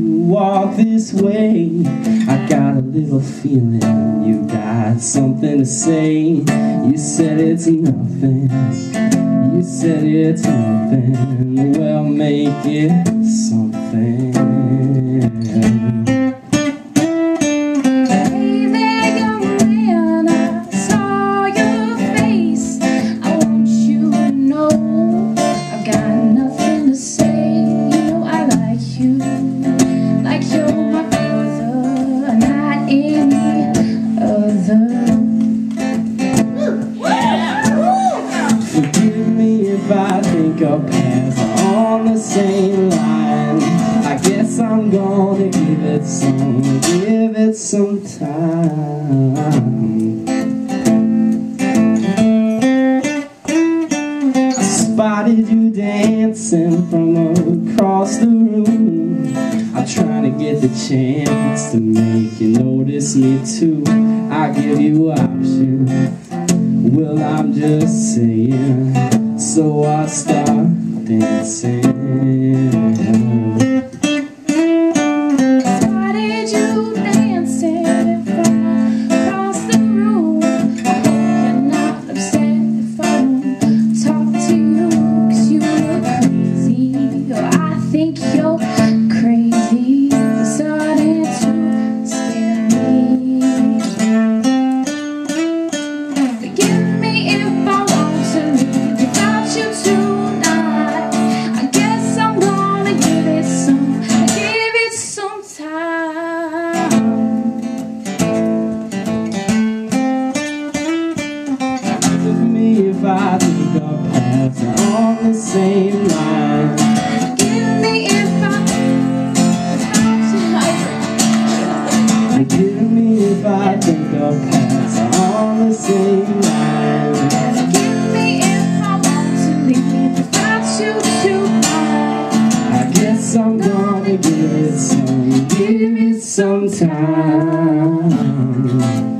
walk this way, I got a little feeling you got something to say. You said it's nothing, you said it's nothing, well make it something. Forgive me if I think our paths are on the same line. I guess I'm gonna give it some time. I spotted you dancing from across the room. I'm trying to get the chance to make you notice me too. I give you options, well I'm just saying, so I start dancing. Spotted you dancing from across the room. I hope you're not upset if I don't talk to you, 'cause you look crazy, or I think you're crazy. You're starting to scare me. Forgive me if I want to leave without you tonight. I guess I'm gonna give it some time. Forgive me if I think our paths are on the same line. Forgive me if Forgive me if I think our paths are on the same line. Forgive me if I want to leave without you tonight. I guess I'm gonna give it some time.